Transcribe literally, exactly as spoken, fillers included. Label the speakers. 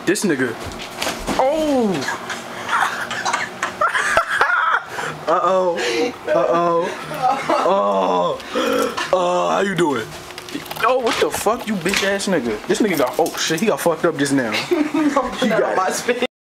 Speaker 1: This nigga. Oh. Uh oh. Uh oh. Oh. Uh, how you doing? Oh, what the fuck, you bitch ass nigga? This nigga got. Oh shit, he got fucked up just now. He got my spin.